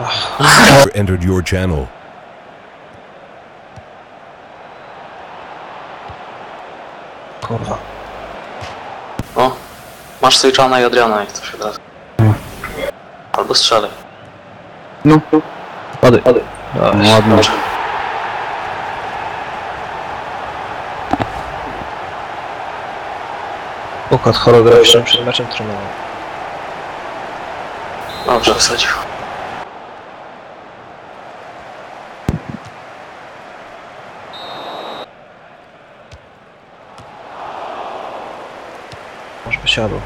Entered your channel. Kurwa. O, masz Sejczana i Adriana, jak to się da. Albo strzelaj. No. Ładny. Ładny. Układ choreograficzny przed meczem trenował. Dobrze, wsadził. Może by siadł.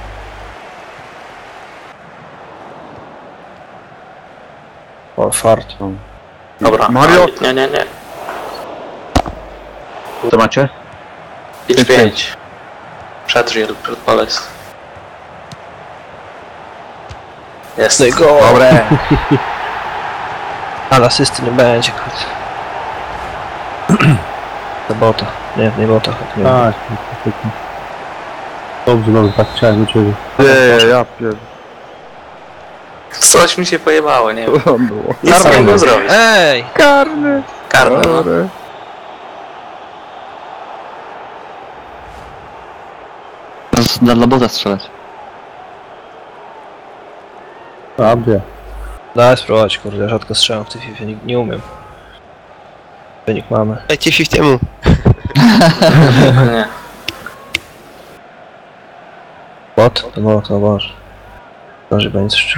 O, fart. Dobra, Mario? Nie. Co macie? 5-5. Przetrzyj przed palec. Jest. No i go! Dobre. Ale asysty nie będzie, kurde. To bota. Nie bota. Nie. Tak, dobrze, tak chciałem do ciebie. Nie, ja pierdolę. Coś mi się pojebało, nie wiem. Było. Nic nie mogłem zrobić. Ej! Karny. Karny, no. Dobre. Dla bota strzelać. Prawdzie. Daj spróbować, kurde, ja rzadko strzelam w tej FIFA, nie umiem. Wynik mamy. Dajcie się temu. Nie. Bot? To bot, no boże. Dobrze, będzie coś.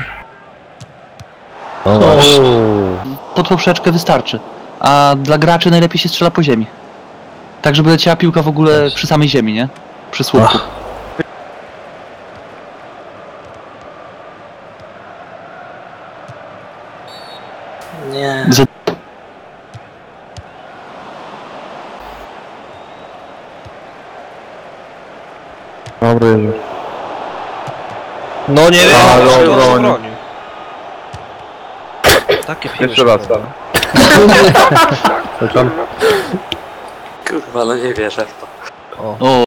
No właśnie. Pod poprzeczkę wystarczy. A dla graczy najlepiej się strzela po ziemi. Tak, żeby leciała piłka w ogóle przy samej ziemi, nie? Przy słupku. Nie. Dobry Jerzy. No nie wiem, Ale czy on obronił. obronił. Takie piły. Jeszcze raz. Co tam? Kurwa, no nie wierzę w to. O. O,